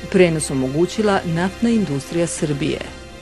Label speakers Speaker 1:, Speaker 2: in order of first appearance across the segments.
Speaker 1: Prenos omogućila Naftna industrija Srbije.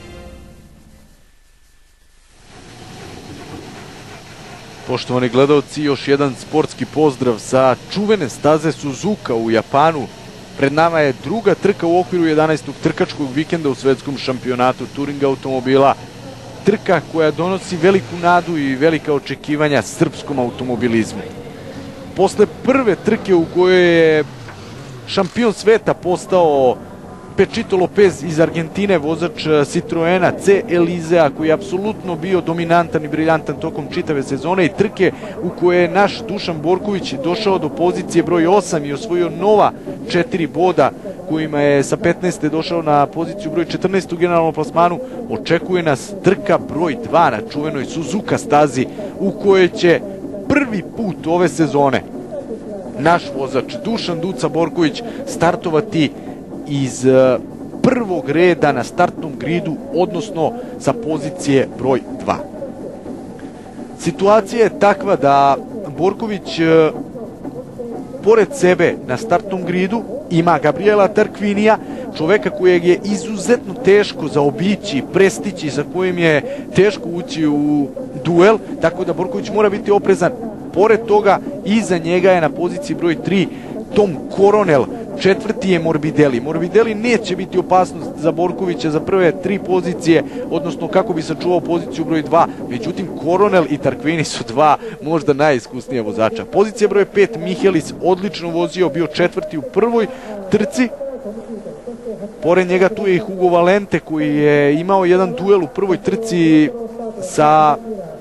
Speaker 2: Poštovani gledalci, još jedan sportski pozdrav sa čuvene staze Suzuka u Japanu. Pred nama je druga trka u okviru 11. trkačkog vikenda u svetskom šampionatu turing automobila. Trka koja donosi veliku nadu i velika očekivanja srpskom automobilizmu. Posle prve trke u kojoj je šampion sveta postao Pečito Lopez iz Argentine, vozač Citroena C. Elizea, koji je apsolutno bio dominantan i briljantan tokom čitave sezone, i trke u kojoj je naš Dušan Borković došao do pozicije broj 8 i osvojio nova 4 boda, kojima je sa 15. došao na poziciju broj 14 u generalnom plasmanu. Očekuje nas trka broj 2 na čuvenoj Suzuka stazi, u kojoj će prvi put ove sezone naš vozač Dušan Duca Borković startovati iz prvog reda na startnom gridu, odnosno sa pozicije broj 2. Situacija je takva da Borković pored sebe na startnom gridu ima Gabriela Tarquinija, čoveka kojeg je izuzetno teško zaobići, prestići, sa kojim je teško ući u duel, tako da Borković mora biti oprezan. Pored toga, iza njega je na poziciji broj 3 Tom Coronel, četvrti je Morbidelli. Morbidelli neće biti opasnost za Borkovića za prve 3 pozicije, odnosno kako bi sačuvao poziciju broj 2, međutim Coronel i Tarquini su dva možda najiskusnija vozača. Pozicija broj 5 Michelis odlično vozio, bio četvrti u prvoj trci. Pored njega tu je i Hugo Valente, koji je imao jedan duel u prvoj trci sa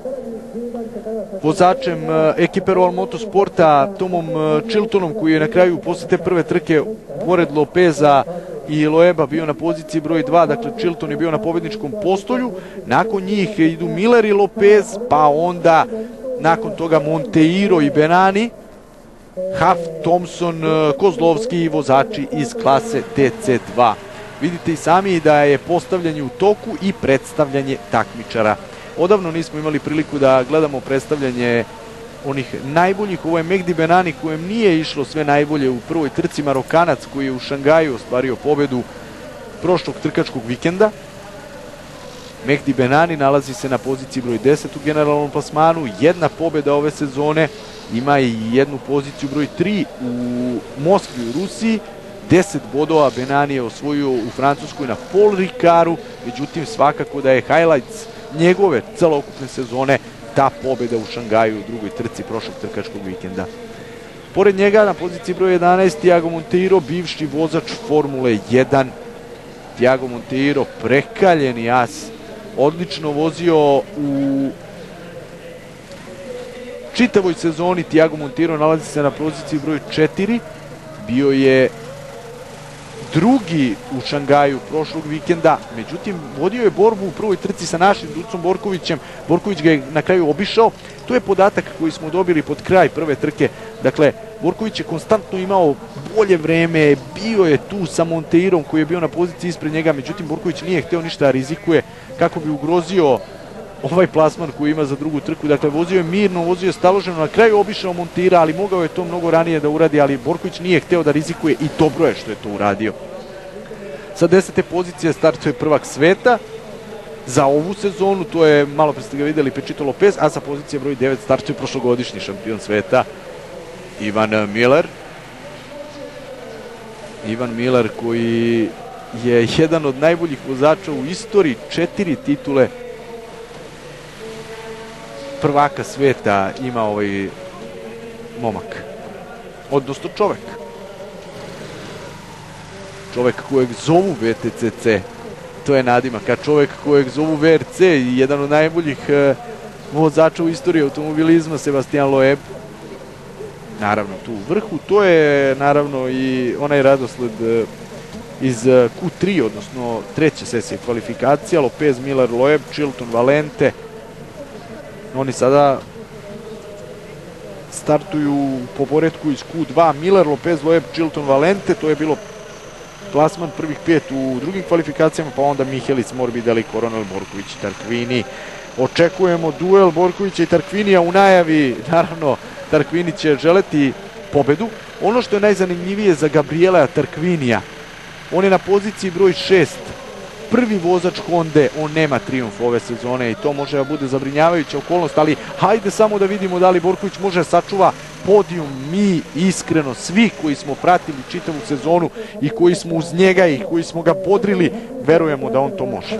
Speaker 2: vozačem ekipe Royal Motorsporta Tomom Chiltonom, koji je na kraju posle te prve trke pored Lopeza i Loeba bio na poziciji broj 2, dakle Chilton je bio na pobedničkom postolju. Nakon njih idu Miller i Lopez, pa onda nakon toga Monteiro i Benani, Huff, Thompson, Kozlovski i vozači iz klase TC2. Vidite i sami da je postavljanje u toku i predstavljanje takmičara. Odavno nismo imali priliku da gledamo predstavljanje onih najboljih. Ovo je Mehdi Benani, kojem nije išlo sve najbolje u prvoj trci, Marokanac koji je u Šangaju ostvario pobedu prošlog trkačkog vikenda. Mehdi Benani nalazi se na poziciji broj 10 u generalnom plasmanu, jedna pobeda ove sezone, ima i jednu poziciju broj 3 u Moskvi u Rusiji. 10 bodova Benani je osvojio u Francuskoj na Paul Ricardu, međutim svakako da je highlights njegove celokupne sezone ta pobeda u Šangaju u drugoj trci prošlog trkačkog vikenda. Pored njega na poziciji broj 11 Thiago Monteiro, bivši vozač Formule 1. Thiago Monteiro, prekaljeni as, odlično vozio u čitavoj sezoni. Thiago Monteiro nalazi se na poziciji broj 4, bio je drugi u Šangaju prošlog vikenda, međutim vodio je borbu u prvoj trci sa našim Ducom Borkovićem. Borković ga je na kraju obišao. To je podatak koji smo dobili pod kraj prve trke. Dakle, Borković je konstantno imao bolje vreme, bio je tu sa Monteirom koji je bio na poziciji ispred njega, međutim Borković nije hteo ništa da rizikuje kako bi ugrozio ovaj plasman koji ima za drugu trku. Dakle, vozio je mirno, vozio je staloženo, na kraju obišao Monteira, ali mogao je to mnogo ranije da uradi, ali Borković nije hteo da rizikuje i dobro je što je to uradio. Sa 10. pozicije startuje prvak sveta za ovu sezonu, to je, malo pre ste ga videli, Pečito Lopez, a sa pozicije broj 9 startuje prošlogodišnji šampion sveta Ivan Miller. Ivan Miller koji je jedan od najboljih vozača u istoriji, 4 titule prvaka sveta ima ovaj momak, odnosno čovek. Čovek kojeg zovu VTCC, to je nadimak, a čovek kojeg zovu VRC i jedan od najboljih vozača u istoriji automobilizma, Sebastian Loeb, naravno tu u vrhu. To je naravno i onaj radosled iz Q3, odnosno treće sesije kvalifikacija, Lopez, Miller, Loeb, Chilton, Valente. Oni sada startuju po poretku iz Q2, Miller, Lopez, Loeb, Chilton, Valente. To je bilo plasman prvih 5 u drugim kvalifikacijama, pa onda Michelis, Morbidelli, Coronel, Borković i Tarquini. Očekujemo duel Borkovića i Tarquinija u najavi. Naravno, Tarquini će želeti pobedu. Ono što je najzanimljivije za Gabriela Tarquinija On je na poziciji broj 6. Prvi vozač Honde, on nema trijumf ove sezone i to može da bude zabrinjavajuća okolnost, ali hajde samo da vidimo da li Borković može da sačuva podijum. Mi iskreno, svi koji smo pratili čitavu sezonu i koji smo uz njega i koji smo ga bodrili, verujemo da on to može.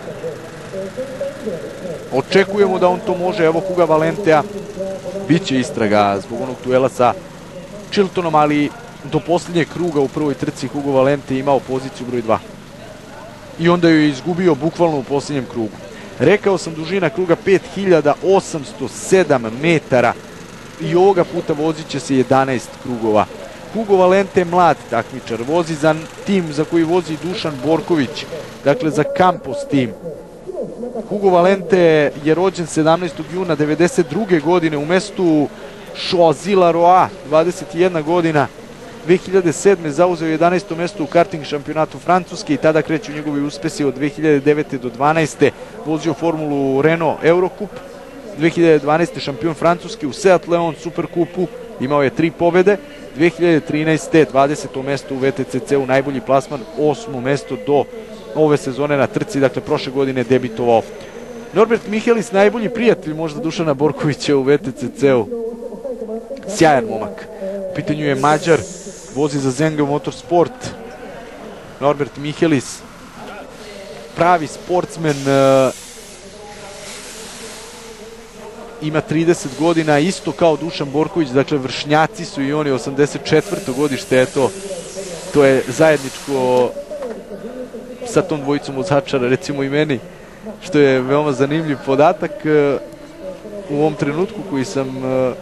Speaker 2: Očekujemo da on to može. Evo Hugo Valentea, bit će istraga zbog onog duela sa Chiltonom, ali do posljednjeg kruga u prvoj trci Hugo Valente imao poziciju broj 2. I onda ju je izgubio bukvalno u posljednjem krugu. Rekao sam, dužina kruga 5807 metara i ovoga puta vozit će se 11 krugova. Hugo Valente je mlad takmičar, vozi za tim za koji vozi Dušan Borković, dakle za Campos tim. Hugo Valente je rođen 17. juna 1992. godine u mestu Choisy-la-Roi, 21 godina. 2007. zauzeo 11. mesto u karting šampionatu Francuske i tada kreću njegovi uspesi od 2009. do 2012. Vozio formulu Renault Eurocup, 2012. šampion Francuske u Seat Leon Superkupu, imao je 3 pobjede, 2013. 20. mesto u VTCC-u, najbolji plasman, 8. mesto do ove sezone na trci, dakle prošle godine debitovao. Norbert Michelis, najbolji prijatelj možda Dušana Borkovića u VTCC-u, sjajan momak. U pitanju je Mađar, vozi za Zenga Motorsport. Norbert Michelis, pravi sportsmen, ima 30 godina, isto kao Dušan Borković, dakle vršnjaci su i oni, 84. godište, eto, to je zajedničko sa tom dvojicom vozačara, recimo i meni, što je veoma zanimljiv podatak u ovom trenutku koji sam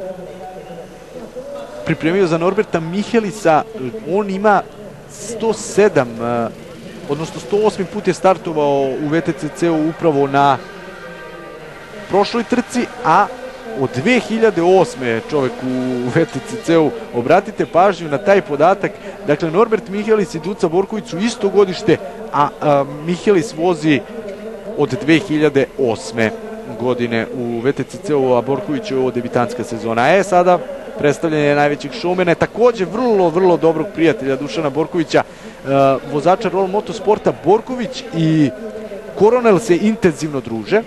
Speaker 2: pripremio za Norberta Michelisa. On ima 107, odnosno 108. put je startovao u VTCC-u upravo na prošloj trci, a od 2008. je čovek u VTCC-u. Obratite pažnju na taj podatak. Dakle, Norbert Michelis i Duca Borković su isto godište, a Michelis vozi od 2008. godine u VTCC-u, a Borković je ovo debitanska sezona. Sada predstavljanje najvećeg šoumena, takođe vrlo dobrog prijatelja Dušana Borkovića, vozača Roll Motosporta. Borković i Coronel se intenzivno druže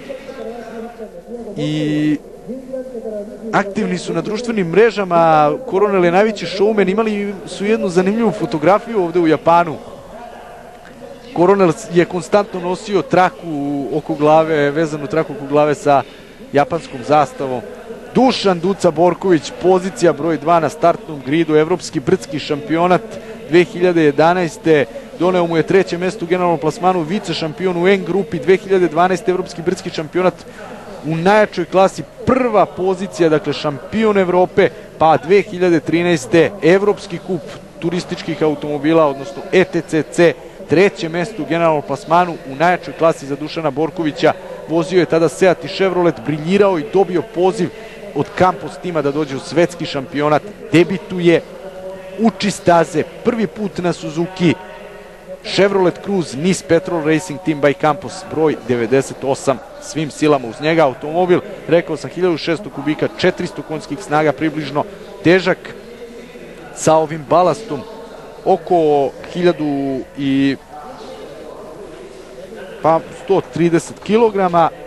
Speaker 2: i aktivni su na društvenim mrežama. Coronel je najveći showman, imali su jednu zanimljivu fotografiju ovde u Japanu. Coronel je konstantno nosio traku oko glave, vezanu traku oko glave sa japanskom zastavom. Dušan Duca Borković, pozicija broj 2 na startnom gridu, evropski brdski šampionat 2011. Doneo mu je 3. mesto u generalnom plasmanu, vice šampion u N grupi, 2012. evropski brdski šampionat u najjačoj klasi, prva pozicija, dakle šampion Evrope, pa 2013. evropski kup turističkih automobila, odnosno ETCC, 3. mesto u generalnom plasmanu u najjačoj klasi za Dušana Borkovića. Vozio je tada Seat i Chevrolet, briljirao i dobio poziv od Campos tima da dođe u svetski šampionat. Debituje, uči staze, prvi put na Suzuki Chevrolet Cruze Nice Petrol Racing Team by Campos, broj 98, svim silama uz njega. Automobil, rekao sam, 1600 kubika, 400 konjskih snaga približno, težak sa ovim balastom oko 130 kg,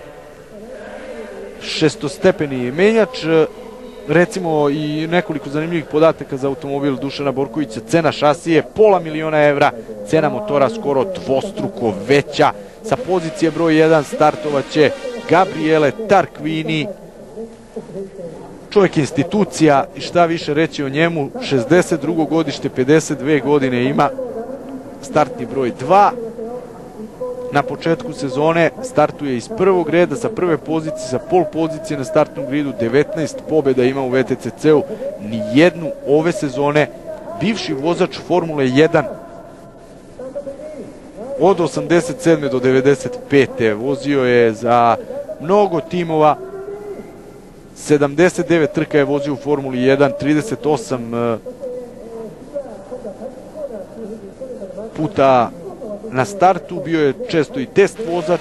Speaker 2: šestostepeni menjač. Recimo i nekoliko zanimljivih podataka za automobil Dušana Borkovića. Cena šasije $500.000 evra, cena motora skoro dvostruko veća. Sa pozicije broj 1 startovaće Gabriele Tarquini, čovjek institucija i šta više reći o njemu. 62. godište, 52 godine ima, startni broj 2. Na početku sezone startuje iz prvog reda sa prve pozicije, sa pol pozicije na startnom gridu, 19 pobjeda ima u VTCC-u, nijednu ove sezone. Bivši vozač Formule 1 od 87. do 95. Vozio je za mnogo timova, 79 trka je vozio u Formuli 1, 38 puta na startu, bio je često i test vozač,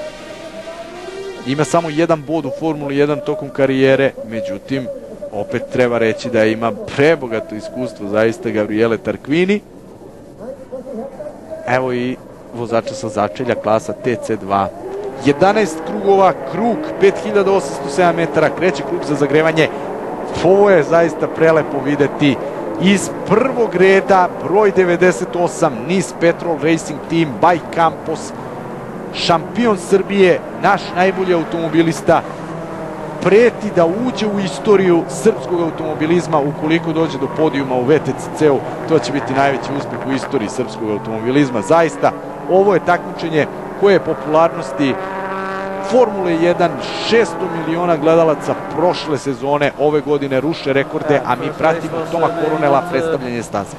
Speaker 2: ima samo jedan bod u Formuli 1 tokom karijere, međutim, opet treba reći da ima prebogato iskustvo zaista Gabriele Tarquini. Evo i vozača sa začelja, klasa TC2. 11 krugova, krug 5807 metara, kreće krug za zagrevanje. Ovo je zaista prelepo videti. Iz prvog reda, broj 98, Nice Petrol Racing Team by Campos, šampion Srbije, naš najbolji automobilista, preti da uđe u istoriju srpskog automobilizma ukoliko dođe do podijuma u VTCC-u. To će biti najveći uspeh u istoriji srpskog automobilizma. Zaista, ovo je takmičenje koje je popularnosti Formule 1, 600 miliona gledalaca prošle sezone, ove godine ruše rekorde, a mi pratimo Toma Coronela predstavljanje staze.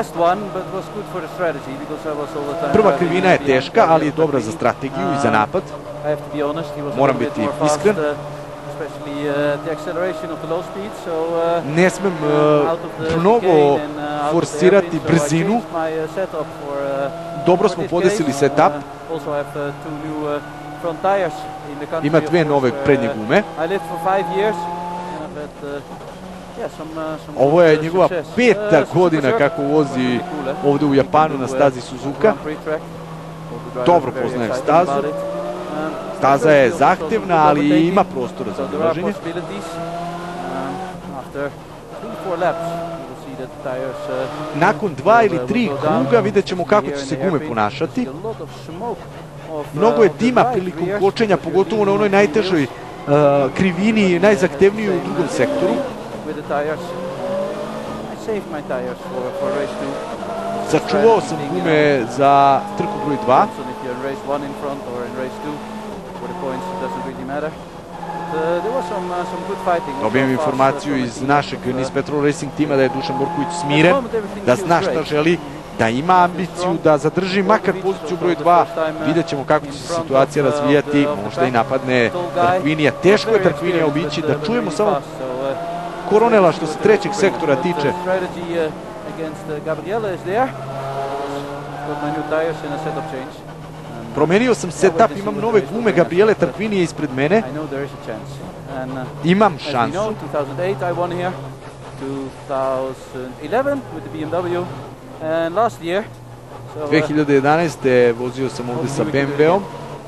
Speaker 2: Prva krivina je teška, ali je dobra za strategiju i za napad. Moram biti iskren. Ne smem mnogo forsirati brzinu. Dobro smo podesili setup. Ima dve nove prednje gume. Ovo je njegova 5. godina kako vozi ovde u Japanu na stazi Suzuka. Dobro poznajem stazu. Staza je zahtevna, ali ima prostora za odraženje. Nakon 2 ili 3 kruga vidjet ćemo kako će se gume ponašati. Mnogo je dima prilikom kočenja, pogotovo na onoj najtežoj krivini, najzahtevnijoj u drugom sektoru. Sačuvao sam gume za trku broj 2. Dobijem informaciju iz našeg Nice Petrol Racing tima da je Dušan Borković smiren, da zna šta želi, da ima ambiciju, da zadrži makar poziciju broj 2. Vidjet ćemo kako će se situacija razvijati, možda i napadne Tarquinija. Teško je Tarquinija obići, da čujemo samo Coronela što se trećeg sektora tiče. Promenio sam setup, imam nove gume Gabriele Tarquinije ispred mene. Imam šansu. 2011. vozio sam ovde sa BMW-om.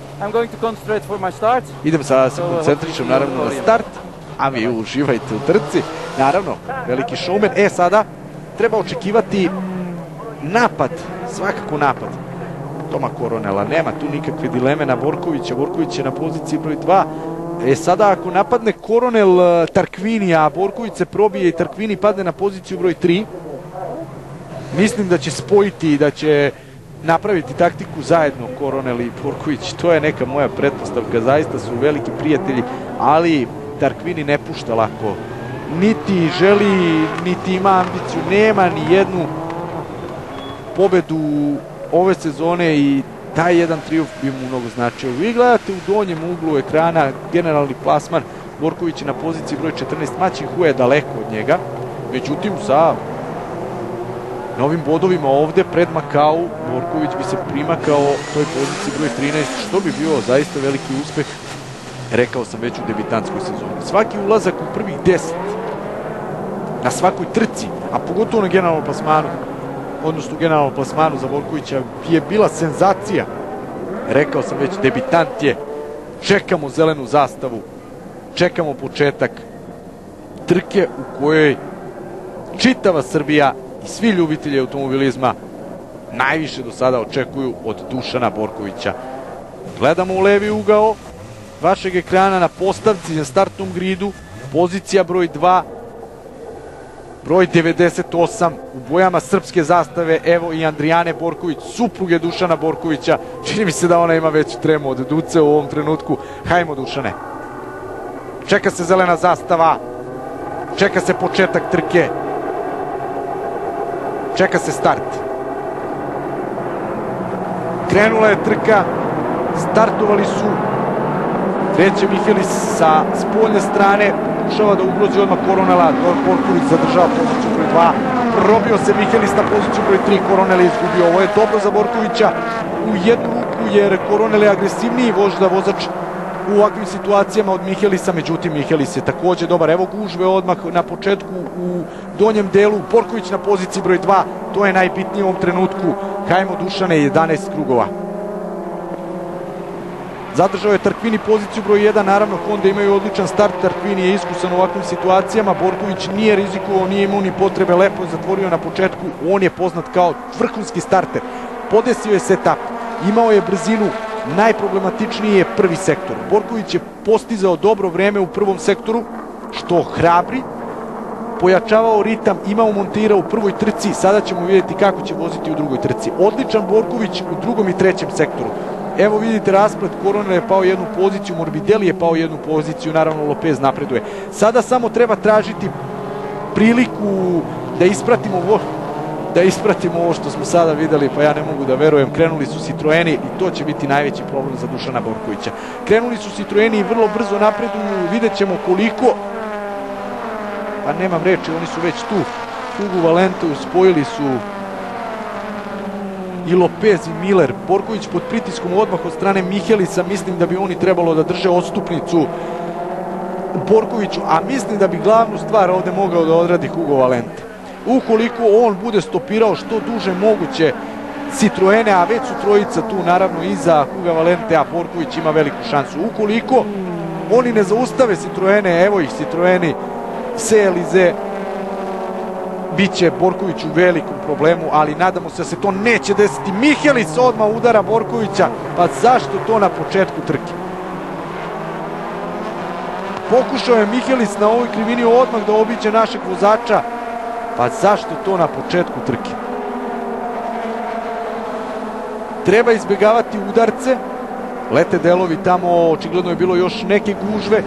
Speaker 2: Idem sada se koncentrišem naravno na start, a vi uživajte u trci. Naravno, veliki showman. Sada treba očekivati napad, svakako napad Toma Coronela. Nema tu nikakve dileme na Borkovića. Borković je na poziciji broj 2. Sada ako napadne Coronel Tarquinija, a Borković se probije i Tarquini padne na poziciju broj 3, mislim da će spojiti i da će napraviti taktiku zajedno Coronel i Borković. To je neka moja pretpostavka. Zaista su veliki prijatelji, ali Tarquini ne pušta lako. Niti želi, niti ima ambiciju. Nema ni jednu pobedu ove sezone i taj jedan trijumf bi mu mnogo značio. Vi gledate u donjem uglu ekrana generalni plasman. Borković je na poziciji broj 14. Maćinhu je daleko od njega. Međutim, sa novim bodovima ovde pred Makau, Borković bi se primakao toj poziciji broj 13, što bi bio zaista veliki uspeh, rekao sam već u debitantskoj sezoni. Svaki ulazak u prvih 10 na svakoj trci, a pogotovo na generalnom plasmanu, odnosno u generalnom plasmanu za Borkovića, je bila senzacija. Rekao sam već, debitant je. Čekamo zelenu zastavu, čekamo početak trke u kojoj čitava Srbija i svi ljubitelji automobilizma najviše do sada očekuju od Dušana Borkovića. Gledamo u levi ugao vašeg ekrana na postavci na startnom gridu, pozicija broj 2, broj 98 u bojama srpske zastave, evo i Andrijane Borković, supruge Dušana Borkovića. Čini mi se da ona ima veću tremu od Duce u ovom trenutku. Hajmo, Dušane. Čeka se zelena zastava, čeka se početak trke, čeka se start. Krenula je trka, startovali su. Kreće Mihelis sa spoljne strane, pokušava da ugrozi odmah Coronela, Borković zadržava poziciju broj 2, probio se Mihelis na poziciju broj 3, Coronel je izgubio. Ovo je dobro za Borkovića u jednu ruku, jer Coronel je agresivniji vozač u ovakvim situacijama od Mihelisa, međutim Mihelis je takođe dobar. Evo gužve odmah na početku u donjem delu, Borković na poziciji broj 2, to je najbitnije u ovom trenutku. Hajmo Dušane, 11 krugova. Zadržao je Tarquini poziciju broj 1, naravno Honda imaju odličan start, Tarquini je iskusan u ovakvim situacijama, Borković nije rizikovao, nije imao ni potrebe, lepo je zatvorio na početku, on je poznat kao vrhunski starter. Podesio je setup, imao je brzinu, najproblematičniji je prvi sektor. Borković je postizao dobro vreme u prvom sektoru, što hrabri, pojačavao ritam, imao montira u prvoj trci, sada ćemo vidjeti kako će voziti u drugoj trci. Odličan Borković u drugom i trećem sektoru. Evo vidite rasplet, Coronel je pao jednu poziciju, Morbidelli je pao jednu poziciju, naravno Lopez napreduje. Sada samo treba tražiti priliku da ispratimo ovo što smo sada videli, pa ja ne mogu da verujem. Krenuli su Citroeni i to će biti najveći problem za Dušana Borkovića. Krenuli su Citroeni i vrlo brzo napreduju, vidjet ćemo koliko, pa nemam reči, oni su već tu. Hugo Valentu spojili su i Lopez i Miller. Borković pod pritiskom odmah od strane Mihelisa, mislim da bi oni trebalo da drže odstupnicu Borkoviću, a mislim da bi glavnu stvar ovde mogao da odradi Hugo Valente. Ukoliko on bude stopirao što duže moguće Citroene, a već su trojica tu naravno iza Huga Valente, a Borković ima veliku šansu. Ukoliko oni ne zaustave Citroene, evo ih Citroeni, Elize, biće Borković u velikom problemu, ali nadamo se da se to neće desiti. Mihelis odmah udara Borkovića, pa zašto to na početku trke? Pokušao je Mihelis na ovoj krivini odmah da obiđe našeg vozača, pa zašto to na početku trke? Treba izbjegavati udarce, lete delovi tamo, očigledno je bilo još neke gužve.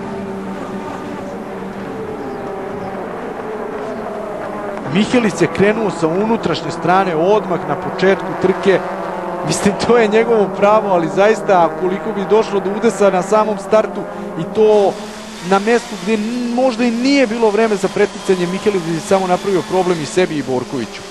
Speaker 2: Mihelis je krenuo sa unutrašnje strane odmah na početku trke. Mislim, to je njegovo pravo, ali zaista koliko bi došlo do udesa na samom startu i to na mestu gdje možda i nije bilo vreme za preticanje, Mihelis je samo napravio problem i sebi i Borkoviću.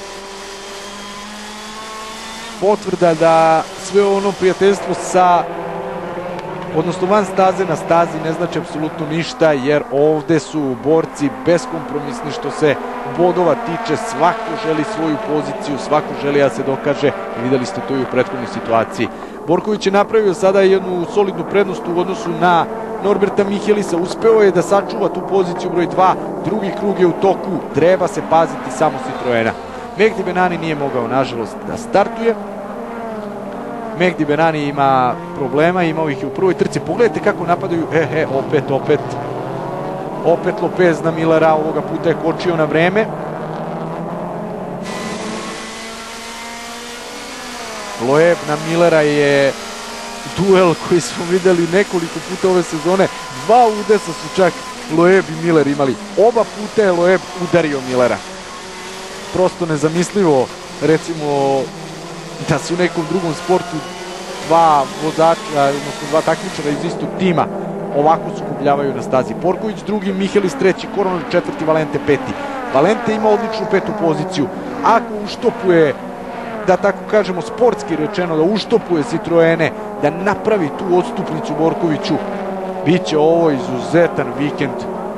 Speaker 2: Potvrda da sve ono prijateljstvo odnosno van staze na stazi ne znači apsolutno ništa, jer ovde su borci beskompromisni što se bodova tiče, svako želi svoju poziciju, svako želi da se dokaže, videli ste to i u prethodnoj situaciji. Borković je napravio sada jednu solidnu prednost u odnosu na Norberta Mihelisa, uspeo je da sačuva tu poziciju broj 2, drugi krug je u toku, treba se paziti samo Citroena. Mehdi Benani nije mogao, nažalost, da startuje. Mehdi Benani ima problema, imao ih i u prvoj trci. Pogledajte kako napadaju, opet Lopez na Millera, ovoga puta je kočio na vreme. Loeb na Millera je duel koji smo videli nekoliko puta ove sezone. Dva udesa su čak Loeb i Miller imali. Oba puta je Loeb udario Millera. Prosto nezamislivo, recimo, da se u nekom drugom sportu dva vozača, odnosno dva takmičara iz istog tima ovako sukobljavaju na stazi. Borković drugi, Mihelis treći, Coronel četvrti, Valente peti. Valente ima odličnu petu poziciju. Ako uštopuje, da tako kažemo sportski rečeno, da uštopuje Citroene, da napravi tu odstupnicu Borkoviću, bit će ovo izuzetan vikend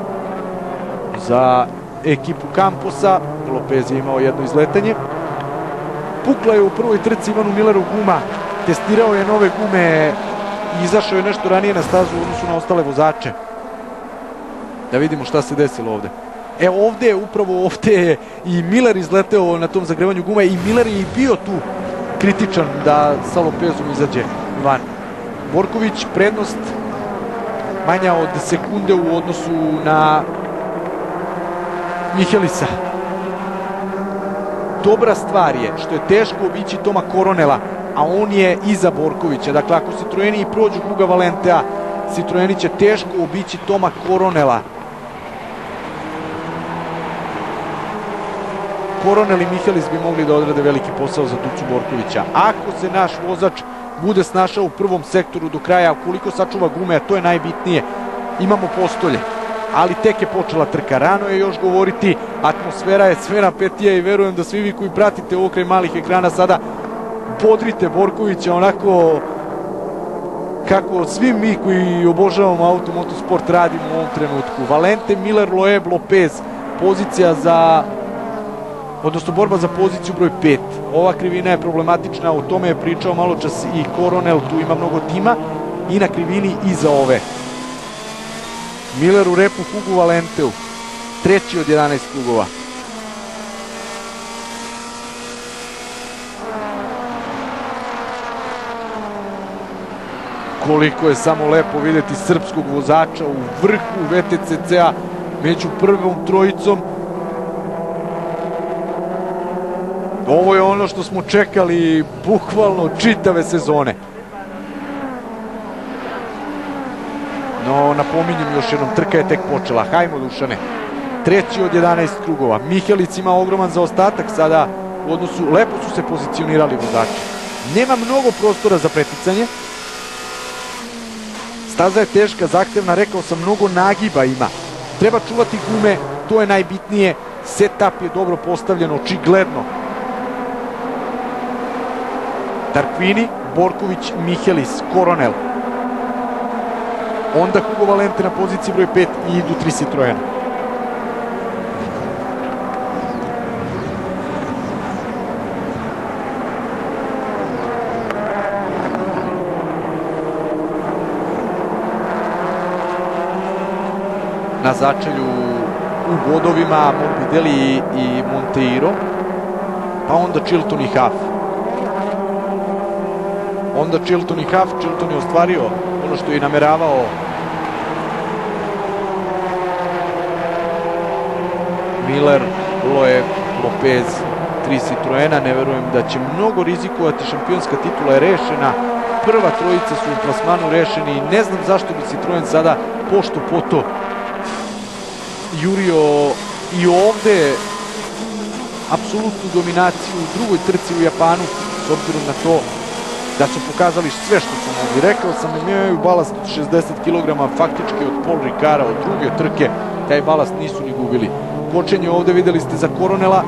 Speaker 2: za ekipu Camposa. Lopez je imao jedno izletanje. Pukla je u prvoj trci Ivanu Milleru guma, testirao je nove gume i izašao je nešto ranije na stazu u odnosu na ostale vozače. Da vidimo šta se desilo ovde. Evo upravo ovde je i Miller izleteo na tom zagrevanju guma i Miller je i bio tu kritičan da sa Lopezom izađe van. Borković prednost manja od sekunde u odnosu na Mihelisa. Dobra stvar je što je teško obići Toma Coronela, a on je iza Borkovića. Dakle, ako Citroeni i prođu Huga Valentea, Citroeni će teško obići Toma Coronela. Coronel i Mihelis bi mogli da odrade veliki posao za Tucu Borkovića. Ako se naš vozač bude snašao u prvom sektoru do kraja, koliko sačuva gume, a to je najbitnije, imamo postolje. Ali tek je počela trka. Rano je još govoriti, atmosfera je sve napetija i verujem da svi vi koji pratite ovo kraj malih ekrana sada bodrite Borkovića onako kako svi mi koji obožavamo automotosport radimo u ovom trenutku. Valente, Miller, Loeb, Lopez, pozicija za, odnosno borba za poziciju broj 5. Ova krivina je problematična, o tome je pričao malo čas i Coronel, tu ima mnogo tima, i na krivini iza ove. Miller u repu Hugo Valenteu, treći od 11 krugova. Koliko je samo lepo vidjeti srpskog vozača u vrhu VTCC-a među prvom trojicom. Ovo je ono što smo čekali bukvalno čitave sezone. No, napominjem još jednom, trka je tek počela. Hajmo, Dušane. Treći od 11 krugova. Mihelic ima ogroman zaostatak sada u odnosu, lepo su se pozicionirali vozači. Nema mnogo prostora za preticanje. Staza je teška, zahtevna, rekao sam, mnogo nagiba ima. Treba čuvati gume, to je najbitnije. Setup je dobro postavljen, očigledno. Tarquini, Borković, Mihelis, Coronel. Onda Hugo Valente na poziciji broj 5 i idu 3 Citroena. Na začelju u bodovima Morbidelli i Monteiro, pa onda Chilton i Huff. Onda Chilton i Huff. Chilton je ostvario ono što je nameravao. Miller, Loeb, Lopez, 3 Citroena. Ne verujem da će mnogo rizikovati, šampionska titula je rešena. Prva trojica su u plasmanu rešeni i ne znam zašto bi Citroen sada pošto poto jurio i ovde apsolutnu dominaciju u drugoj trci u Japanu, s obzirom na to da su pokazali sve što su mogli. Rekao sam, imaju balast od 60 kg, faktički od Paul Ricara, od druge trke, taj balast nisu ni gubili. Kočenje ovde videli ste za Coronela.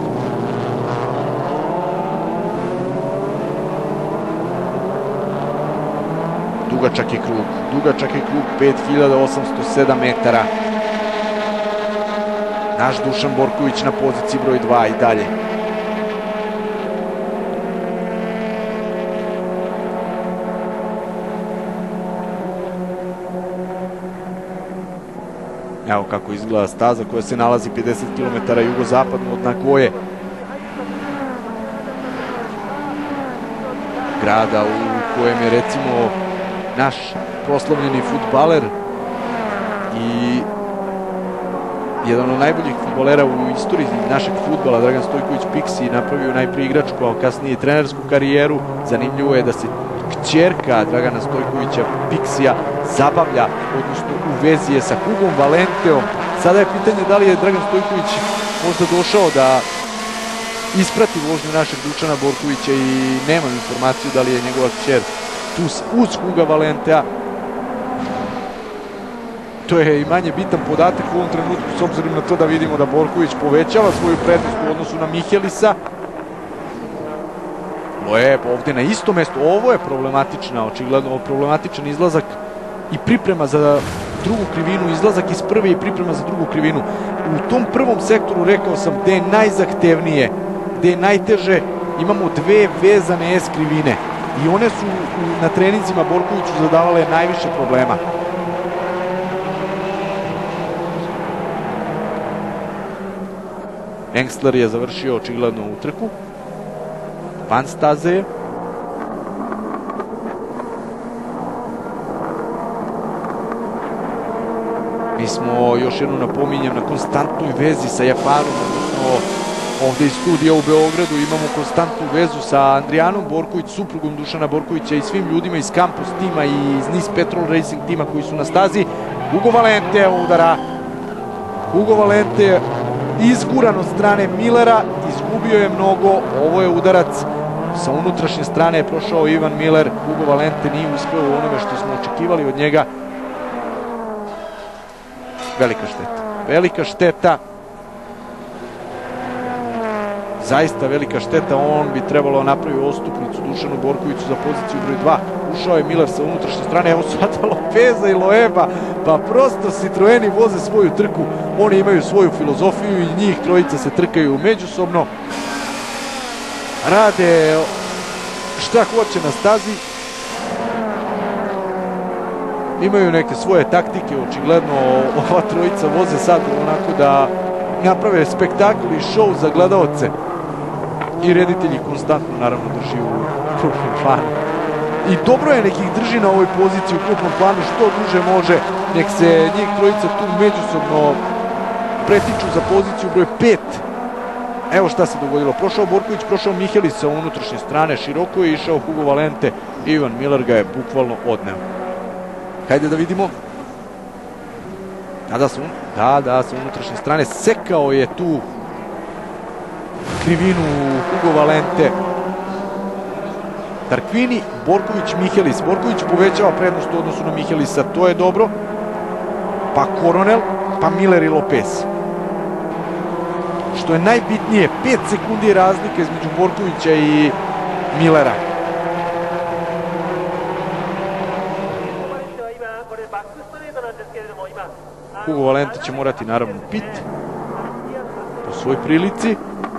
Speaker 2: Dugačak je krug, 5807 metara. Naš Dušan Borković na poziciji broj 2 i dalje. Evo kako izgleda staza koja se nalazi 50 km jugozapadno od Nagoje. Grada u kojem je recimo naš proslavljeni fudbaler i jedan od najboljih fudbalera u istoriji našeg fudbala, Dragan Stojković Piksi, napravio najprije igračku, a kasnije trenersku karijeru. Zanimljivo je da se kćerka Dragana Stojkovića Piksija zabavlja, odnosno u vezi je sa Hugom Valenteom. Sada je pitanje da li je Dragan Stojković možda došao da isprati vožnju našeg Dušana Borkovića i nemam informaciju da li je njegova kćer tu uz Huga Valentea. To je i manje bitan podatak u ovom trenutku, s obzirom na to da vidimo da Borković povećava svoju prednost u odnosu na Mihelisa. Loeb ovde na isto mesto. Ovo je problematična, očigledno problematičan izlazak i priprema za drugu krivinu, izlazak iz prve i priprema za drugu krivinu. U tom prvom sektoru, rekao sam, gde je najzahtevnije, gde je najteže, imamo dve vezane S krivine i one su na treninzima Borkoviću zadavale najviše problema. Engstler je završio očigledno utrku. Van staze je. Mi smo, još jednu napominjem, na konstantnoj vezi sa Japanom, odnosno ovde iz studija u Beogradu imamo konstantnu vezu sa Andrijanom Borković, suprugom Dušana Borkovića i svim ljudima iz Campus tima i iz Nice Petrol Racing tima koji su na stazi. Hugo Valente udara. Hugo Valente izguran od strane Millera, izgubio je mnogo, ovo je udarac sa unutrašnje strane, je prošao Ivan Miller, Hugo Valente nije uspeo u onome što smo očekivali od njega. Velika šteta. zaista velika šteta, on bi trebalo napraviti ostupnicu Dušanu Borkoviću za poziciju broj 2. Ušao je Miller sa unutrašnje strane, evo sada Lopeza i Loeba, pa prosto Citroeni voze svoju trku, oni imaju svoju filozofiju i njih trojica se trkaju međusobno, rade šta hoće na stazi, imaju neke svoje taktike, očigledno ova trojica voze sad onako da naprave spektakl i show za gledaoce i reditelji konstantno naravno drži u krupnom planu. I dobro je nek ih drži na ovoj poziciji u krupnom planu što duže može, nek se njih trojica tu međusobno pretiču za poziciju broj 5. Evo šta se dogodilo, prošao Borković, prošao Mihelis sa unutrašnje strane, široko je išao Hugo Valente, Ivan Miller ga je bukvalno odneo. Hajde da vidimo. Da, sa unutrašnje strane sekao je tu krivinu Hugo Valente. Tarquini, Borković, Mihelis. Borković povećava prednost u odnosu na Mihelisa, to je dobro. Pa Coronel, pa Miller i Lopez. Što je najbitnije, 5 sekundi razlike između Borkovića i Millera. Hugo Valente će morati naravno pit po svoj prilici.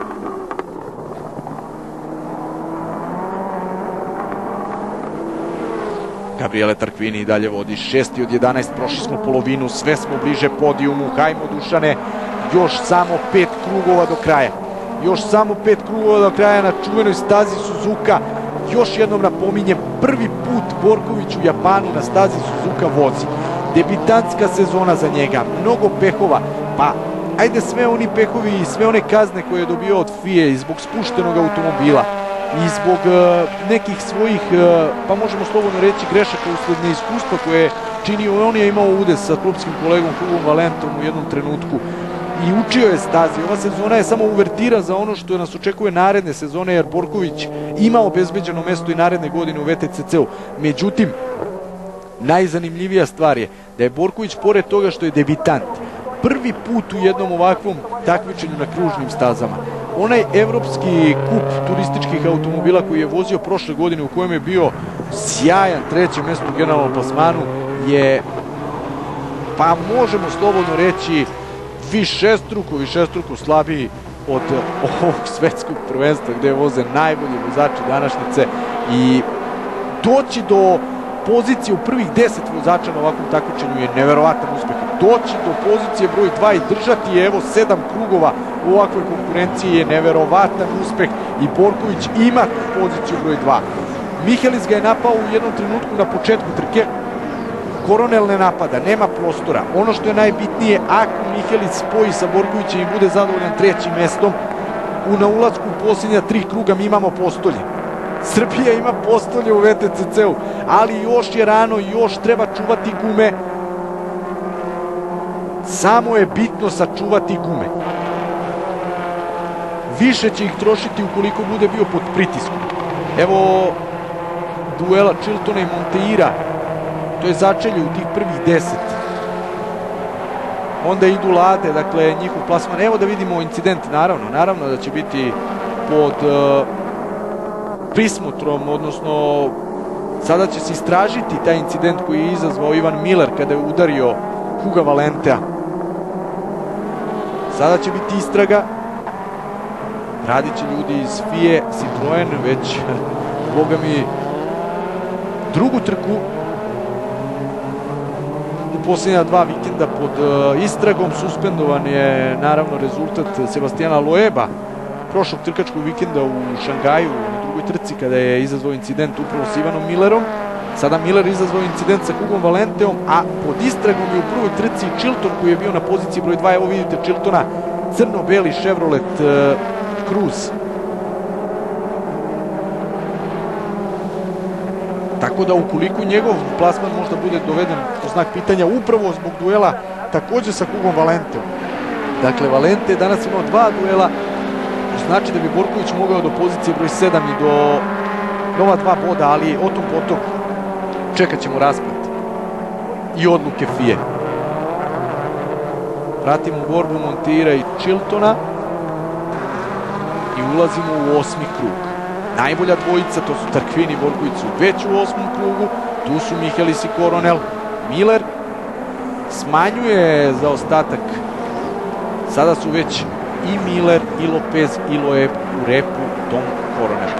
Speaker 2: Gabriele Tarquini i dalje vodi, 6. od 11, prošli smo polovinu, sve smo bliže podijumu, hajmo Dušane, još samo 5 krugova do kraja. Još samo 5 krugova do kraja na čuvenoj stazi Suzuka. Još jednom napominjem, prvi put Borković u Japanu na stazi Suzuka vozi. Debitantska sezona za njega, mnogo pehova, pa ajde sve oni pehovi i sve one kazne koje je dobio od FIA i zbog spuštenog automobila i zbog nekih svojih, pa možemo slobodno reći, grešaka usled neiskustva koje je činio, on je imao udes sa klupskim kolegom Hugom Valentom u jednom trenutku i učio je stazi. Ova sezona je samo uvertira za ono što nas očekuje naredne sezone, jer Borković ima obezbeđeno mesto i naredne godine u VTCC-u. Međutim, najzanimljivija stvar je da je Borković, pored toga što je debitant, prvi put u jednom ovakvom takmičenju na kružnim stazama. Onaj evropski kup turističkih automobila koji je vozio prošle godine, u kojem je bio sjajan treće mesto u generalnom plasmanu, je, pa možemo slobodno reći, višestruko slabiji od ovog svetskog prvenstva gde voze najbolji vozači današnjice i doći do pozicije u prvih 10 vozača na ovakvom takmičenju je neverovatan uspeh. Doći do pozicije broj 2 i držati evo 7 krugova u ovakvoj konkurenciji je neverovatan uspeh i Borković ima poziciju broj 2. Mihelis ga je napao u jednom trenutku na početku trke, Coronel ne napada, nema prostora. Ono što je najbitnije, ako Mihelis spoji sa Borkovićem i bude zadovoljan trećim mestom, na ulazku u posljednja 3 kruga mi imamo postolje. Srbija ima postolje u VTCC-u, ali još je rano, još treba čuvati gume. Samo je bitno sačuvati gume. Više će ih trošiti ukoliko bude bio pod pritiskom. Evo duela Chiltona i Monteira, to je začelje u tih prvih 10. Onda idu Lade, dakle njihov plasman. Evo da vidimo incident, naravno da će biti pod prismotrom, odnosno sada će se istražiti taj incident koji je izazvao Ivan Miller kada je udario Huga Valentea. Sada će biti istraga, radit će ljudi iz FIA, Citroen, već, boga mi, drugu trku u posljednja 2 vikenda pod istragom. Suspendovan je naravno rezultat Sebastijana Loeba prošlog trkačkog vikenda u Šangaju u drugoj trci kada je izazvao incident upravo s Ivanom Millerom. Sada Miller izazvao incident sa Hugom Valenteom, a pod istragom je u prvoj trci Chilton koji je bio na poziciji broj 2. Evo vidite Chiltona, crno-beli Chevrolet Cruze. Tako da ukoliko njegov plasman možda bude doveden u znak pitanja upravo zbog duela također sa Hugom Valenteom. Dakle, Valente je danas imao 2 duela, što znači da bi Borković mogao do pozicije broj 7 i do ova 2 boda, ali o tom potom čekat ćemo rasplet i odluke FIA. Pratimo borbu Monteira i Chiltona. i ulazimo u 8. krug. Najbolja dvojica, to su Tarquin i Borković, su već u 8. krugu. Tu su Michelis i Coronel. Miller smanjuje zaostatak. Sada su već i Miller, i Lopez, i Loeb u repu Tom Coronel.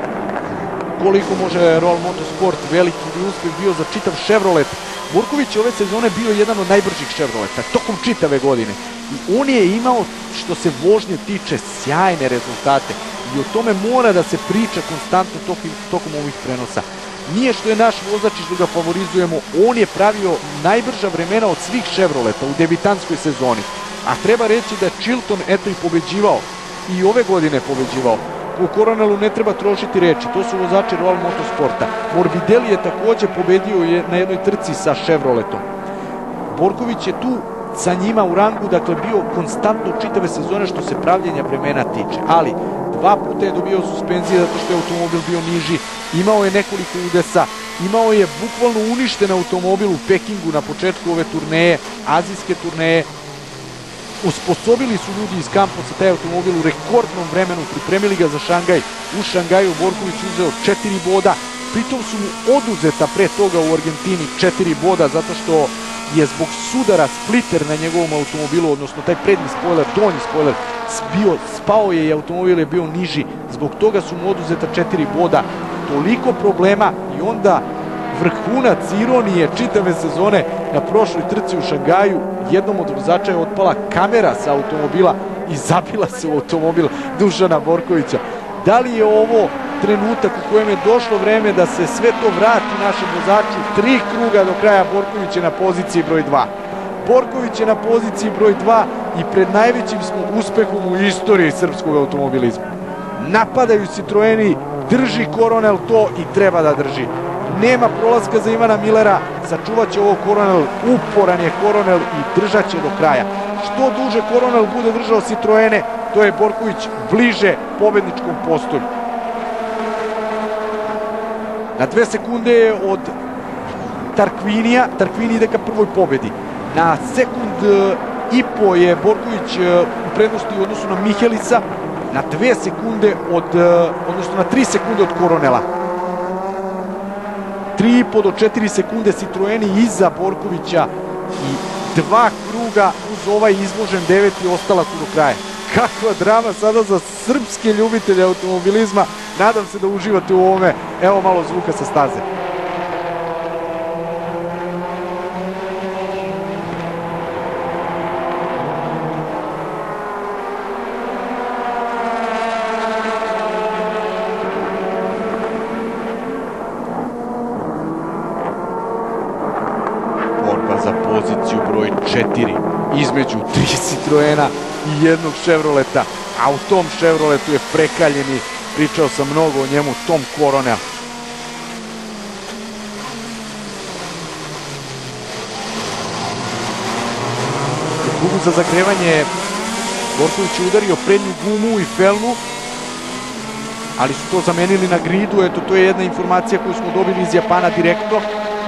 Speaker 2: Koliko može Royal Motorsport veliki uspeh bio za čitav Chevrolet. Borković je ove sezone bio jedan od najbržih Chevroleta tokom čitave godine. I on je imao, što se vožnje tiče, sjajne rezultate. I o tome mora da se priča konstantno tokom ovih prenosa. Nije što je naš vozač i što ga favorizujemo, on je pravio najbrža vremena od svih Chevroleta u debitanskoj sezoni. A treba reći da je Chilton eto i pobeđivao. I ove godine pobeđivao. U Coronelu ne treba trošiti reči, to su vozači Royal Motorsporta. Morbidelli je takođe pobedio na jednoj trci sa Chevroletom. Borković je tu sa njima u rangu, dakle bio konstantno čitave sezone što se pravljenja vremena tiče. Ali 2 puta je dobio suspenzije zato što je automobil bio niži, imao je nekoliko udesa, imao je bukvalno uništen automobil u Pekingu na početku ove turneje, azijske turneje. Osposobili su ljudi iz Camposa taj automobil u rekordnom vremenu, pripremili ga za Šangaj. U Šangaju Borković uzeo 4 boda, pritom su mu oduzeta pre toga u Argentini 4 boda zato što je zbog sudara spliter na njegovom automobilu, odnosno taj prednji spojler, donji spojler, spao je i automobil je bio niži, zbog toga su mu oduzeta 4 boda. Toliko problema i onda vrhunac ironije čitave sezone na prošloj trci u Šangaju, jednom od vozača je otpala kamera sa automobila i zabila se u automobil Dušana Borkovića. Da li je ovo trenutak u kojem je došlo vreme da se sve to vrati našem vozaču? 3 kruga do kraja, Borković je na poziciji broj 2. Borković je na poziciji broj 2 i pred najvećim smo uspehom u istoriji srpskog automobilizma. Napadaju Citroeni, drži Coronel to i treba da drži. Nema prolaska za Ivana Millera, sačuvat će ovo Coronel, uporan je Coronel i držat će do kraja. Što duže Coronel bude držao Citroene, to je Borković bliže pobedničkom postolju. Na 2 sekunde je od Tarquinija, Tarquini ide ka prvoj pobedi. Na 1,5 sekund je Borković u prednosti u odnosu na Michelisa, na 2 sekunde odnosno na 3 sekunde od Coronela. 3,5 do 4 sekunde Citroeni iza Borkovića i 2 kruga uz ovaj izložen 9. ostala su do kraja. Kakva drama sada za srpske ljubitelje automobilizma. Nadam se da uživate u ovome. Evo malo zvuka sa staze. Za poziciju broj 4 između 3 Citroena i jednog Chevroleta, a u tom Chevroletu je prekaljeni, pričao sam mnogo o njemu, Tom Coronel. U krugu za zagrevanje Borković je udario prednju gumu i felnu, ali su to zamenili na gridu. Eto, to je jedna informacija koju smo dobili iz Japana direktno.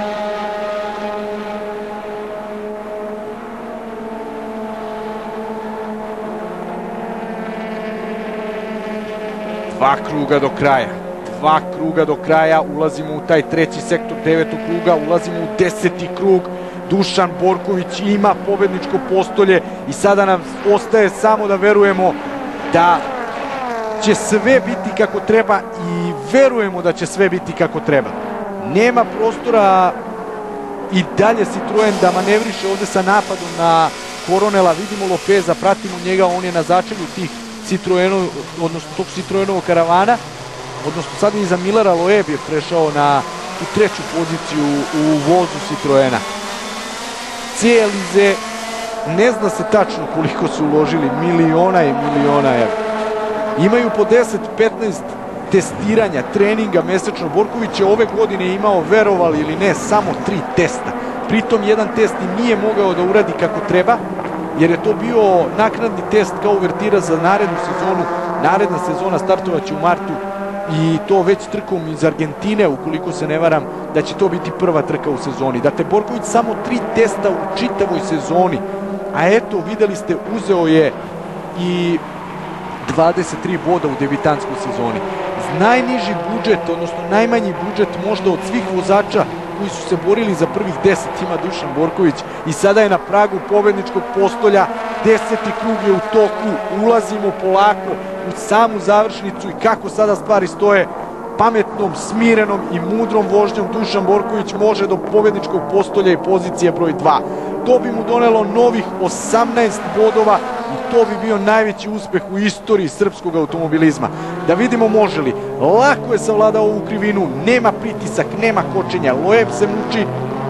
Speaker 2: Dva kruga do kraja, ulazimo u taj 3. sektor 9. kruga, ulazimo u 10. krug. Dušan Borković ima pobedničko postolje i sada nam ostaje samo da verujemo da će sve biti kako treba i verujemo da će sve biti kako treba. Nema prostora i dalje Citroen da manevriše ovde sa napadom na Coronela. Vidimo Lopeza, pratimo njega, on je na začelju tih Citroenov, odnosno tog Citroenovog karavana, odnosno sad iza Millera Loeb je prešao na tu 3. poziciju u vozu Citroena. Cijelize, ne zna se tačno koliko su uložili, miliona i miliona evra. Imaju po 10-15 testiranja, treninga mesečno. Borković je ove godine imao, verovali ili ne, samo 3 testa. Pritom jedan test i nije mogao da uradi kako treba, jer je to bio naknadni test kao uvertira za narednu sezonu. Naredna sezona startovaće u martu i to već trkom iz Argentine, ukoliko se ne varam, da će to biti prva trka u sezoni. Dakle, Borković samo 3 testa u čitavoj sezoni, a eto, videli ste, uzeo je i 23 boda u debitanskoj sezoni. Najniži budžet, odnosno najmanji budžet možda od svih vozača koji su se borili za prvih 10 ima Dušan Borković i sada je na pragu pobedničkog postolja. 10. krug je u toku, ulazimo polako u samu završnicu i kako sada stvari stoje, pametnom, smirenom i mudrom vožnjom Dušan Borković može do pobedničkog postolja i pozicije broj 2. To bi mu donelo novih 18 bodova i to bi bio najveći uspeh u istoriji srpskog automobilizma. Da vidimo može li. Lako je savladao ovu krivinu, nema pritisak, nema kočenja, Loeb se muči.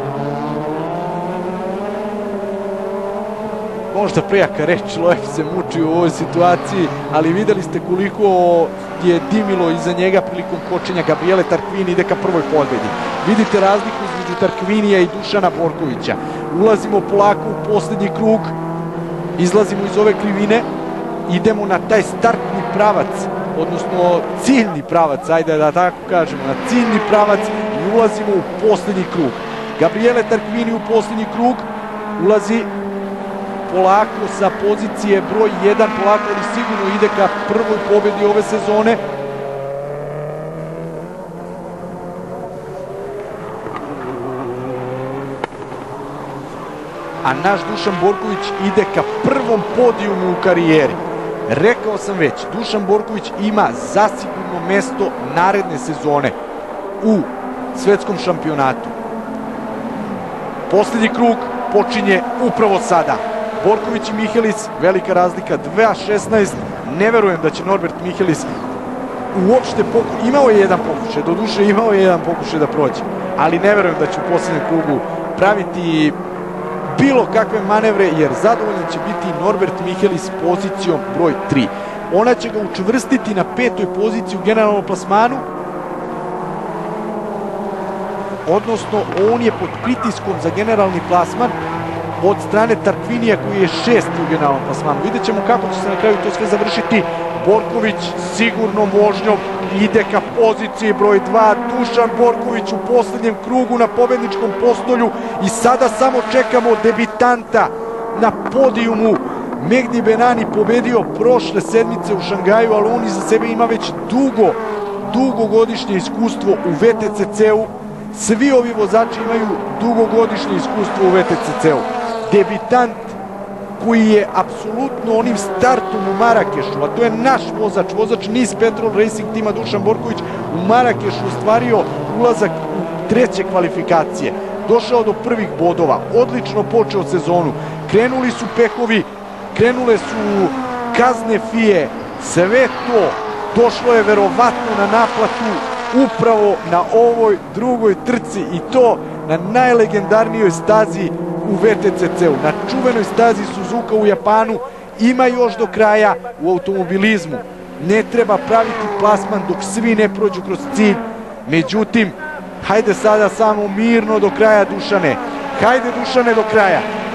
Speaker 2: Možda prejaka reč, Loeb se muči u ovoj situaciji, ali videli ste koliko je dimilo iza njega prilikom kočenja. Gabriele Tarquini ide ka prvoj pobedi. Vidite razliku između Tarquinija i Dušana Borkovića. Ulazimo polako u poslednji krug, izlazimo iz ove krivine, idemo na taj startni pravac, odnosno ciljni pravac, ajde da tako kažemo, na ciljni pravac i ulazimo u poslednji krug. Gabriele Tarquini u poslednji krug ulazi polako sa pozicije broj 1, polako ali sigurno ide ka prvoj pobedi ove sezone. A naš Dušan Borković ide ka prvom podijumu u karijeri. Rekao sam već, Dušan Borković ima zasigurno mesto naredne sezone u svetskom šampionatu. Poslednji krug počinje upravo sada. Borković i Mihelis, velika razlika, 2.16. Ne verujem da će Norbert Mihelis uopšte imao je jedan pokušaj, doduše imao je jedan pokušaj da prođe, ali ne verujem da će u poslednjem krugu praviti bilo kakve manevre, jer zadovoljan će biti Norbert Mihelis pozicijom broj 3. Ona će ga učvrstiti na 5. poziciji u generalnom plasmanu, odnosno on je pod pritiskom za generalni plasman od strane Tarquinija koji je 6. u generalnom plasmanu. Vidjet ćemo kako će se na kraju to sve završiti. Borković sigurnom vožnjom ide ka poziciji broj 2. Dušan Borković u poslednjem krugu na pobedničkom postolju i sada samo čekamo debitanta na podijumu. Mehdi Benani pobedio prošle sedmice u Šangaju, ali on iza sebe ima već dugogodišnje iskustvo u VTCC-u. Svi ovi vozači imaju dugogodišnje iskustvo u VTCC-u. Debitant koji je apsolutno onim startom u Marakešu, a to je naš vozač NIS Petrol Racing tima Dušan Borković, u Marakešu ostvario ulazak u treće kvalifikacije. Došao do prvih bodova, odlično počeo sezonu. Krenuli su pehovi, krenule su kazne FIE, sve to došlo je verovatno na naplatu upravo na ovoj drugoj trci i to na najlegendarnijoj stazi u VTCC-u, na čuvenoj stazi Suzuka u Japanu. Ima još do kraja u automobilizmu. Ne treba praviti plasman dok svi ne prođu kroz cilj. Međutim, hajde sada samo mirno do kraja, Dušane. Hajde, Dušane, do kraja.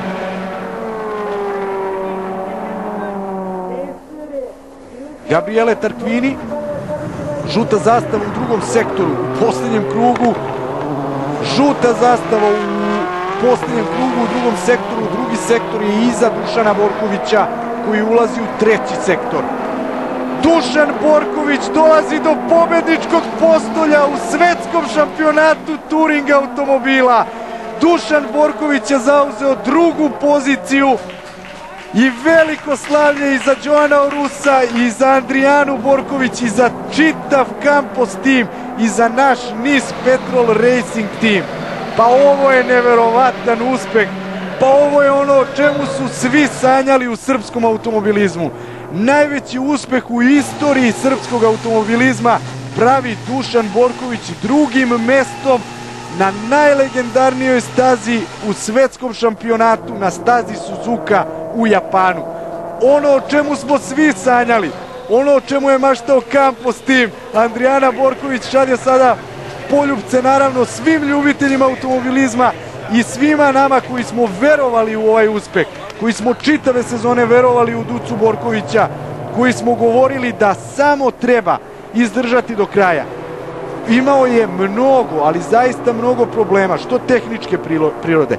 Speaker 2: Gabriele Tarquini, žuta zastava u drugom sektoru, u poslednjem krugu. Žuta zastava u poslednjem krugu u drugom sektoru. Drugi sektor je iza Dušana Borkovića koji ulazi u treći sektor. Dušan Borković dolazi do pobedničkog postolja u svetskom šampionatu Turing automobila. Dušan Borković je zauzeo drugu poziciju i veliko slavlje i za Joana Orusa i za Andrijanu Borković i za čitav Campos tim i za naš NIS Petrol Racing tim. Pa ovo je neverovatan uspeh, pa ovo je ono o čemu su svi sanjali u srpskom automobilizmu. Najveći uspeh u istoriji srpskog automobilizma pravi Dušan Borković drugim mestom na najlegendarnijoj stazi u svetskom šampionatu, na stazi Suzuka u Japanu. Ono o čemu smo svi sanjali, ono o čemu je maštao Campos tim. Andrijana Borković šalje sada poljupce naravno svim ljubiteljima automobilizma i svima nama koji smo verovali u ovaj uspeh, koji smo čitave sezone verovali u Ducu Borkovića, koji smo govorili da samo treba izdržati do kraja. Imao je mnogo, ali zaista mnogo problema, što tehničke prirode.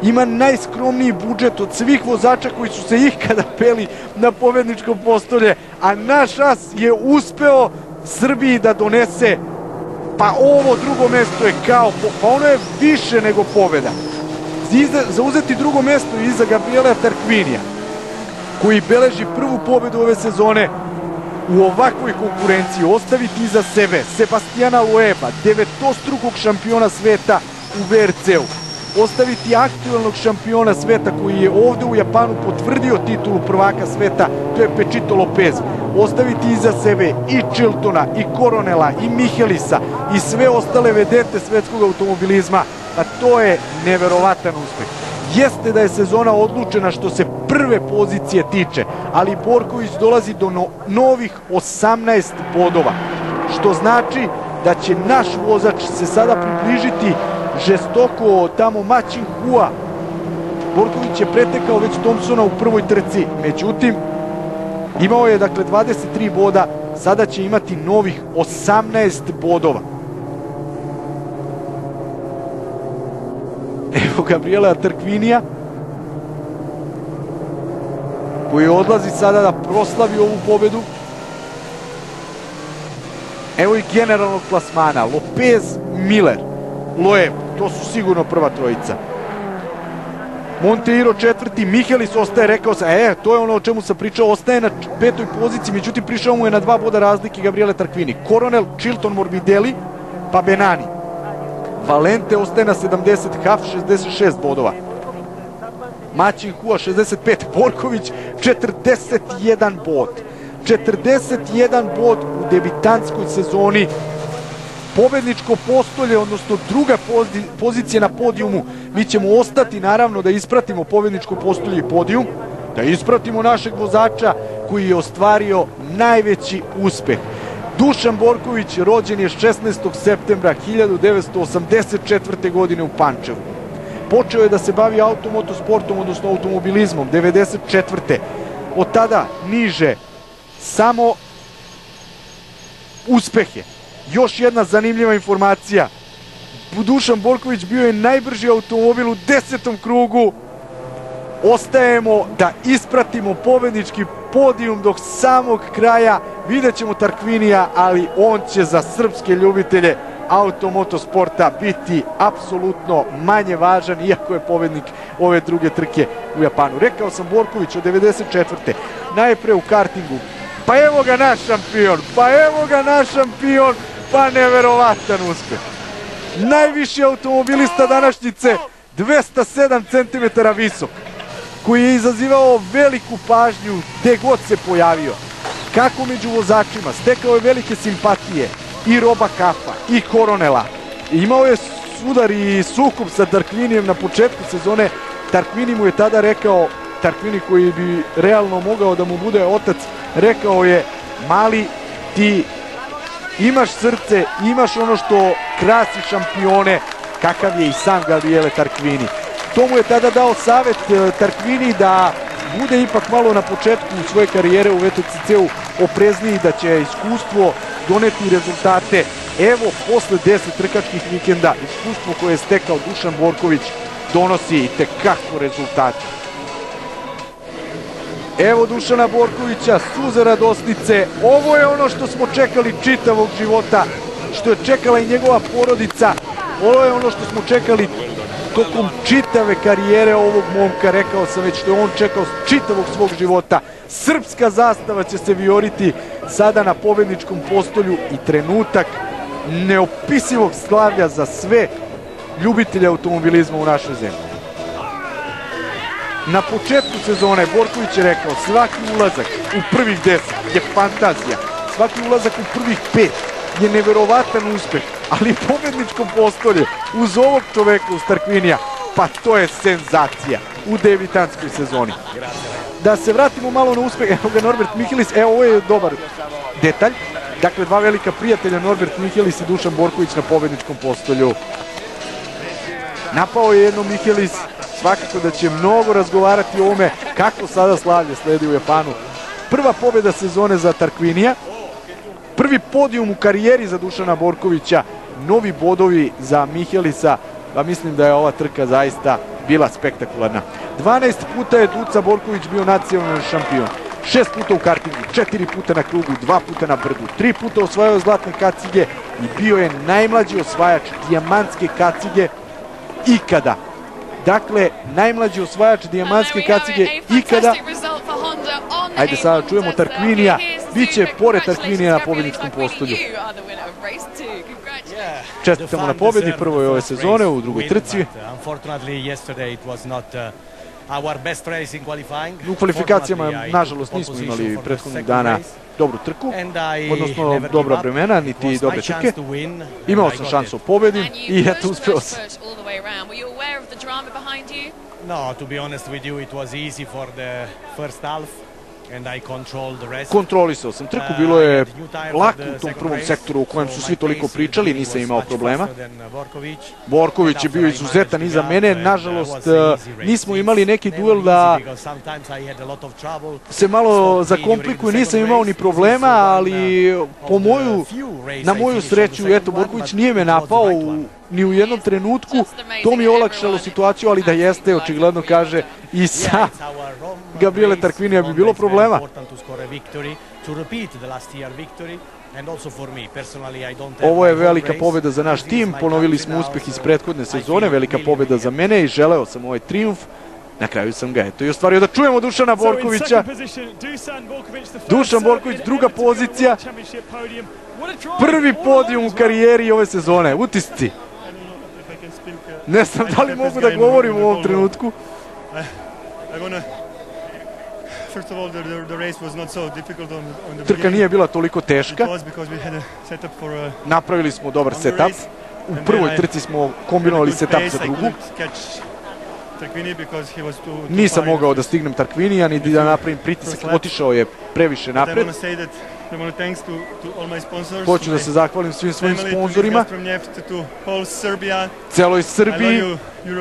Speaker 2: ima najskromniji budžet od svih vozača koji su se ikada peli na pobedničko postolje, a naš as je uspeo Srbiji da donese, pa ovo drugo mesto je kao, pa ono je više nego pobeda. Zauzeti drugo mesto iza Gabriela Tarquinija, koji beleži prvu pobedu ove sezone u ovakvoj konkurenciji, ostaviti iza sebe Sebastiana Loeba, devetostrukog šampiona sveta u VRC-u, ostaviti aktuelnog šampiona sveta koji je ovde u Japanu potvrdio titulu prvaka sveta, to je Pechito Lopez, ostaviti iza sebe i Chiltona, i Coronela, i Michelisa, i sve ostale vedete svetskog automobilizma, pa to je neverovatan uspeh. Jeste da je sezona odlučena što se prve pozicije tiče, ali Borković dolazi do novih 18 bodova, što znači da će naš vozač se sada približiti žestoko tamo Ma Ching-hua. Borković je pretekao već Thompsona u prvoj trci, međutim, imao je dakle 23 boda, sada će imati novih 18 bodova. Evo Gabriela Tarquinija, koji odlazi sada da proslavi ovu pobedu. Evo i generalnog plasmana, Lopez, Miller, Loeb, to su sigurno prva trojica. Monteiro četvrti, Michelis ostaje, rekao sam, to je ono o čemu sam pričao, ostaje na petoj poziciji, međutim prišao mu je na 2 boda razlike Gabriele Tarquini. Coronel, Chilton, Morbidelli, pa Benani. Valente ostaje na 70, Huff 66 bodova. Ma Ching-hua 65, Borković 41 bod. 41 bod u debitantskoj sezoni. Pobedničko postolje, odnosno druga pozicija na podijumu. Mi ćemo ostati naravno da ispratimo pobedničko postolje i podijum, da ispratimo našeg vozača koji je ostvario najveći uspeh. Dušan Borković rođen je 16. septembra 1984. godine u Pančevu. Počeo je da se bavi automotosportom, odnosno automobilizmom, 1994. Od tada niže samo uspehe. Još jedna zanimljiva informacija. Dušan Borković bio je najbrži automobil u 10. krugu. Ostajemo da ispratimo pobednički podijum do samog kraja. Vidjet ćemo Tarquinija, ali on će za srpske ljubitelje automotosporta biti apsolutno manje važan, iako je pobednik ove druge trke u Japanu. Rekao sam Borković od 94. najpre u kartingu. Pa evo ga naš šampion, pa neverovatan uspeh. Najviši automobilista današnjice, 207 cm visok, koji je izazivao veliku pažnju gde god se pojavio. Kako među vozačima, stekao je velike simpatije i Roba Kaffa i Coronela. Imao je sudar i sukob sa Tarquinijem na početku sezone. Tarquini mu je tada rekao, Tarquini koji bi realno mogao da mu bude otac, rekao je: mali, ti imaš srce, imaš ono što krasi šampione, kakav je i sam Gabriele Tarquini. To mu je tada dao savet Tarquini da bude ipak malo na početku svoje karijere u VTCC-u oprezniji, da će iskustvo doneti rezultate. Evo, posle 10 trkačkih vikenda, iskustvo koje je stekao Dušan Borković donosi i tekako rezultate. Evo Dušana Borkovića, suze radosnice. Ovo je ono što smo čekali čitavog života, što je čekala i njegova porodica. Ovo je ono što smo čekali tokom čitave karijere ovog momka. Rekao sam već što je on čekao čitavog svog života. Srpska zastava će se vijoriti sada na pobedničkom postolju i trenutak neopisivog slavlja za sve ljubitelje automobilizma u našoj zemlji. Na početku sezone Borković je rekao: svaki ulazak u prvih 10 je fantazija, svaki ulazak u prvih 5 je neverovatan uspeh, ali pobedničko postolje uz ovog čoveka, uz Tarquinija, pa to je senzacija u debitanskoj sezoni. Da se vratimo malo na uspeh, evo ga Norbert Michelis, evo ovo je dobar detalj. Dakle, dva velika prijatelja, Norbert Michelis i Dušan Borković na pobedničkom postolju. Napao je jednom Michelis, svakako da će mnogo razgovarati o ovome kako sada slavlje sledi u Japanu. Prva pobjeda sezone za Tarquinija, prvi podijum u karijeri za Dušana Borkovića, novi bodovi za Michelisa, pa mislim da je ova trka zaista bila spektakularna. 12 puta je Duca Borković bio nacionalni šampion. 6 puta u kartingu, 4 puta na krugu, 2 puta na brdu, 3 puta osvajao zlatne kacige i bio je najmlađi osvajač dijamantske kacige ikada. Dakle, najmlađi osvajač dijamantske kacige ikada. Ajde sada čujemo Tarquinija. Biće pored Tarquinija na pobjedničkom postolju. Čestitamo na pobjedi prvoj ove sezone u drugoj trci. U kvalifikacijama, nažalost, nismo imali prethodnih dana dobru trku, odnosno dobra vremena, niti dobre trke. Imao sam šansu pobedim i eto, uspeo sam.
Speaker 3: No, to be honest with you, it was easy for the first half.
Speaker 2: Kontrolisao sam trku, bilo je lako u tom prvom sektoru u kojem su svi toliko pričali, nisam imao problema. Borković je bio izuzetan iza mene, nažalost nismo imali neki duel da se malo zakomplikuju, nisam imao ni problema, ali na moju sreću, eto, Borković nije me napao ni u jednom trenutku, to mi je olakšalo situaciju, ali da jeste, očigledno kaže i sa Gabriele Tarquinija bi bilo problema. Ovo je velika pobjeda za naš tim, ponovili smo uspjeh iz prethodne sezone, velika pobjeda za mene i želeo sam ovaj trijumf. Na kraju sam ga eto i ostvario. Da čujemo Dušana Borkovića. Dušan Borković, druga pozicija. Prvi podijum u karijeri ove sezone. Utisci. Ne znam da li mogu da govorim u ovom trenutku. Trka nije bila toliko teška. Napravili smo dobar setup. U prvoj trci smo kombinovali setup za drugu. Nisam mogao da stignem Tarquinija ni da napravim pritisak, otišao je previše napred. Hoću da se zahvalim svim svojim sponzorima, celoj Srbiji.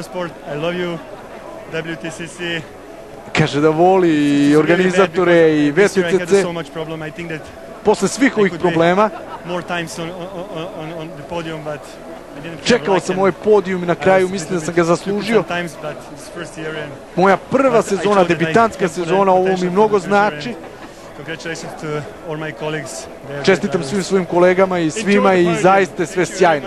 Speaker 2: Kaže da voli i organizatore i VTCC. Posle svih ovih problema čekao sam ovaj podijum i na kraju mislim da sam ga zaslužio. Moja prva sezona, debitantska sezona, ovo mi mnogo znači. Čestitam svim svojim kolegama i svima i zaista sve sjajno.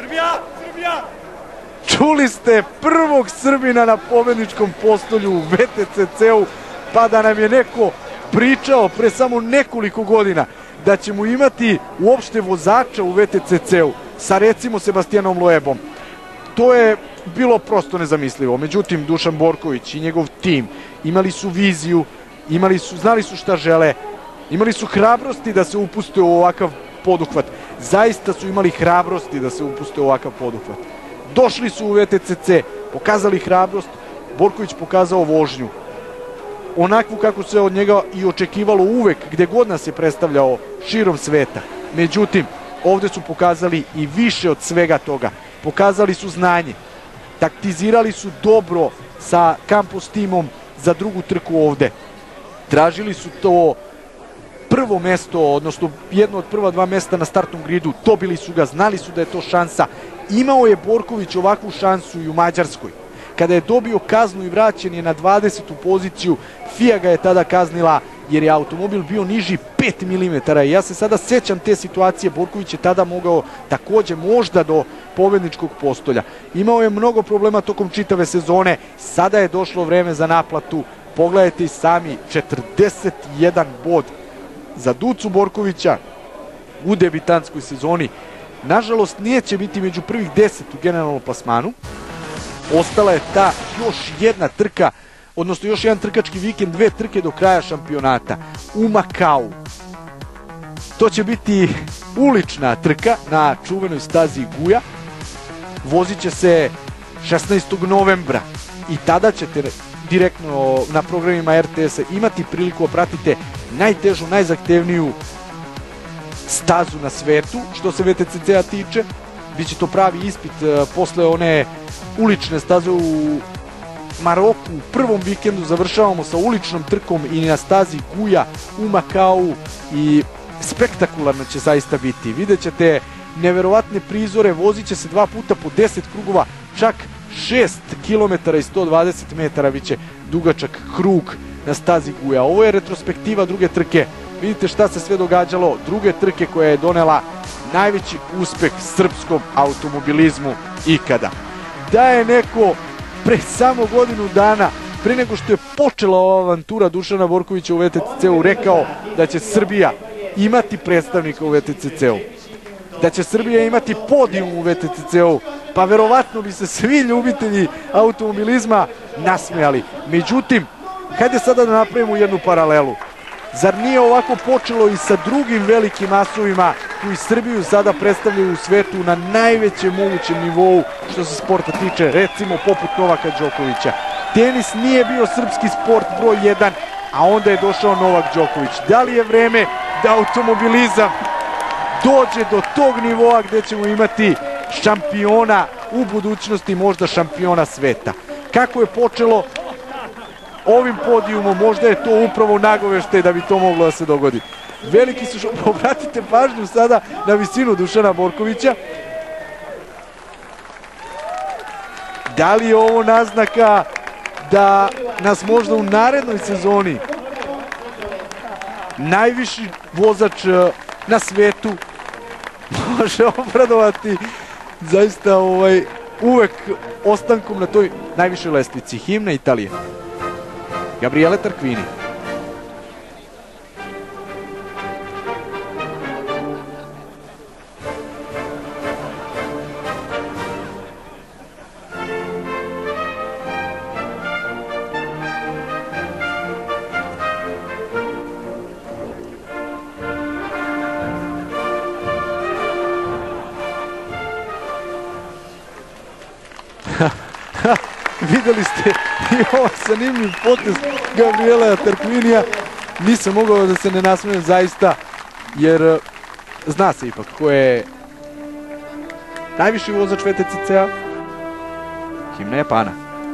Speaker 2: Čuli ste prvog Srbina na pobedničkom postolju u VTCC-u, pa da nam je neko pričao pre samo nekoliko godina da ćemo imati uopšte vozača u VTCC-u sa recimo Sebastianom Loebom. To je bilo prosto nezamislivo. Međutim, Dušan Borković i njegov tim imali su viziju, znali su šta žele, imali su hrabrosti da se upuste u ovakav poduhvat. Zaista su imali hrabrosti da se upuste u ovakav poduhvat. Došli su u VTCC, pokazali hrabrost, Borković pokazao vožnju. Onakvu kako se od njega i očekivalo uvek, gde god nas je predstavljao širom sveta. Međutim, ovde su pokazali i više od svega toga. Pokazali su znanje, taktizirali su dobro sa Campos timom za drugu trku ovde. Tražili su to prvo mesto, odnosno jedno od prva dva mesta na startnom gridu, dobili su ga, znali su da je to šansa. Imao je Borković ovakvu šansu i u Mađarskoj. Kada je dobio kaznu i vraćen je na 20. poziciju, FIA ga je tada kaznila jer je automobil bio niži 5 mm. I ja se sada sećam te situacije, Borković je tada mogao takođe možda do pobedničkog postolja. Imao je mnogo problema tokom čitave sezone, sada je došlo vreme za naplatu. Pogledajte i sami, 41 bod za Ducu Borkovića u debitantskoj sezoni. Nažalost, nije će biti među prvih 10 u generalnom plasmanu. Ostala je ta još jedna trka, odnosno još jedan trkački vikend, dve trke do kraja šampionata u Makau. To će biti ulična trka na čuvenoj stazi Guja. Vozit će se 16. novembra i tada ćete direktno na programima RTS-a imati priliku da pratite najtežu, najzahtevniju stazu na svetu, što se VTCC-a tiče. Biće to pravi ispit posle one ulične staze u Maroku. U prvom vikendu završavamo sa uličnom trkom i na stazi Guja u Makau i spektakularno će zaista biti. Vidjet ćete neverovatne prizore, vozit će se 2 puta po 10 krugova, čak 6 km i 120 metara biće dugačak krug na stazi Guja. Ovo je retrospektiva druge trke. Vidite šta se sve događalo druge trke koja je donela najveći uspeh srpskom automobilizmu ikada. Da je neko pre samo godinu dana, pre nego što je počela ova avantura Dušana Borkovića u VTCC-u, rekao da će Srbija imati predstavnika u VTCC-u, da će Srbija imati podijum u VTCC-u, pa verovatno bi se svi ljubitelji automobilizma nasmejali. Međutim, hajde sada da napravimo jednu paralelu. Zar nije ovako počelo i sa drugim velikim asovima koji Srbiju sada predstavljaju u svetu na najvećem mogućem nivou što se sporta tiče, recimo poput Novaka Đokovića. Tenis nije bio srpski sport broj 1, a onda je došao Novak Đoković. Da li je vreme da automobilizam dođe do tog nivoa gde ćemo imati šampiona u budućnosti, možda šampiona sveta? Kako je počelo ovim podijumom, možda je to upravo nagoveštaj da bi to moglo da se dogodi. Veliki su, obratite pažnju sada na visinu Dušana Borkovića. Da li je ovo naznaka da nas možda u narednoj sezoni najviši vozač na svetu može obradovati zaista uvek ostankom na toj najvišoj lestvici? Himna Italije. Gabriele Tarquini. Videli ste i ovaj zanimljiv potez Gabriela Tarquinija. Nisam mogao da se ne nasmejem zaista, jer zna se ipak ko je najviši vozač VTCC-a. Himna Japana.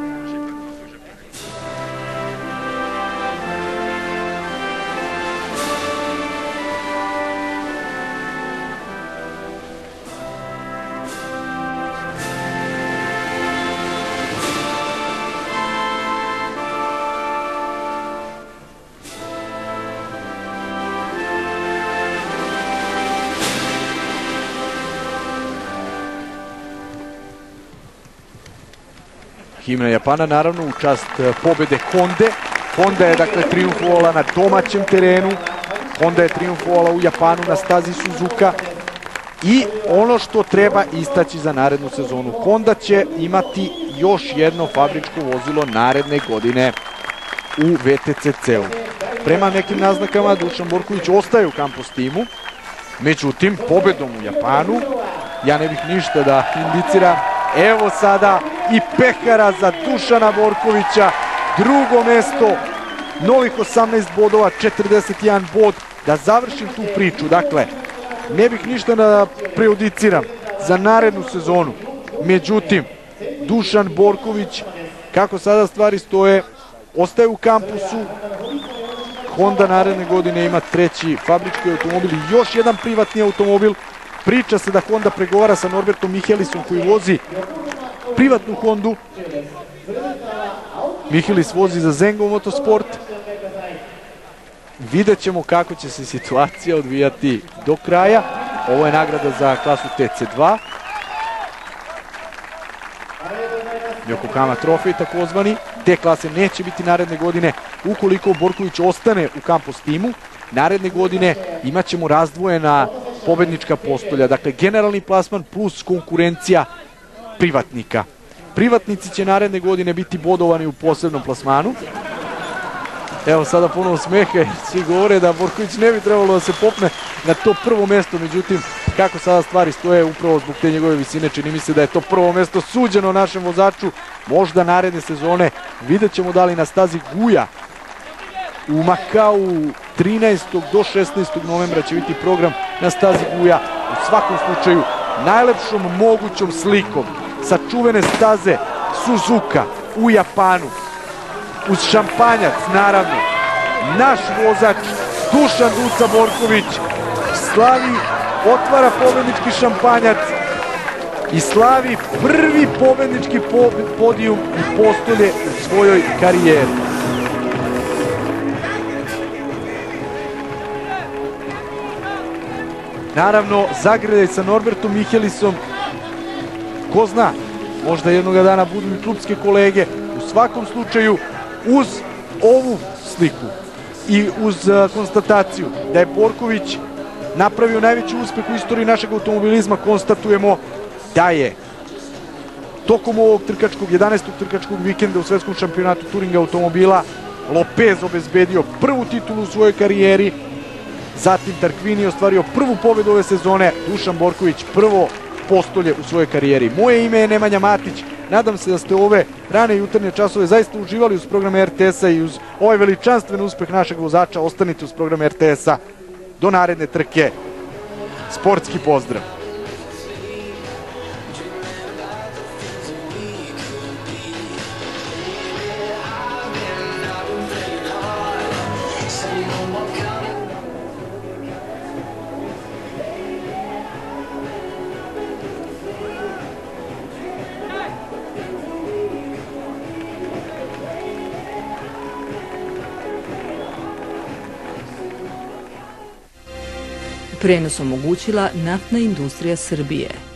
Speaker 2: Himna Japana, naravno, u čast pobede Honde. Honda je, dakle, triumfovala na domaćem terenu. Honda je triumfovala u Japanu na stazi Suzuka. I ono što treba istaći za narednu sezonu, Honda će imati još jedno fabričko vozilo naredne godine u VTCC-u. Prema nekim naznakama, Dušan Borković ostaje u Campos timu. Međutim, pobedom u Japanu, ja ne bih ništa da indiciram. Evo sada i pehara za Dušana Borkovića, drugo mesto, novih 18 bodova, 41 bod, da završim tu priču. Dakle, ne bih ništa da prejudiciram za narednu sezonu. Međutim, Dušan Borković, kako sada stvari stoje, ostaje u kampusu. Honda naredne godine ima treći fabrički automobil i još jedan privatni automobil. Priča se da Honda pregovara sa Norbertom Michelisom koji vozi privatnu Hondu. Michelis vozi za Zengo Motorsport. Vidjet ćemo kako će se situacija odvijati do kraja. Ovo je nagrada za klasu TC2. Yokohama trofej takozvani. Te klase neće biti naredne godine ukoliko Borković ostane u Campos timu. Naredne godine imat ćemo razdvojena pobednička postolja. Dakle, generalni plasman plus konkurencija privatnika. Privatnici će naredne godine biti bodovani u posebnom plasmanu. Evo sada ponovo smeha jer svi govore da Borković ne bi trebalo da se popne na to prvo mesto. Međutim, kako sada stvari stoje, upravo zbog te njegove visine, čini mi se da je to prvo mesto suđeno našem vozaču. Možda naredne sezone, vidjet ćemo da li na stazi Guja u Makau 13. do 16. novembra će biti program na stazi Guja. U svakom slučaju, najlepšom mogućom slikom sa čuvene staze Suzuka u Japanu, uz šampanjac, naravno, naš vozač Dušan Duca Borković slavi, otvara pobednički šampanjac i slavi prvi pobednički podijum i postolje u svojoj karijeri. Naravno, zagrljaj sa Norbertom Michelisom, ko zna, možda jednoga dana budu i klubske kolege. U svakom slučaju, uz ovu sliku i uz konstataciju da je Borković napravio najveći uspeh u istoriji našeg automobilizma, konstatujemo da je tokom ovog 11. trkačkog vikenda u svetskom šampionatu turinga automobila Lopez obezbedio prvu titulu u svojoj karijeri, zatim Tarquini ostvario prvu pobedu ove sezone, Dušan Borković prvo postolje u svojoj karijeri. Moje ime je Nemanja Matić, nadam se da ste ove rane jutarnje časove zaista uživali uz program RTS-a i uz ovaj veličanstven uspeh našeg vozača. Ostanite uz program RTS-a do naredne trke. Sportski pozdrav!
Speaker 1: Prenos omogućila Naftna industrija Srbije.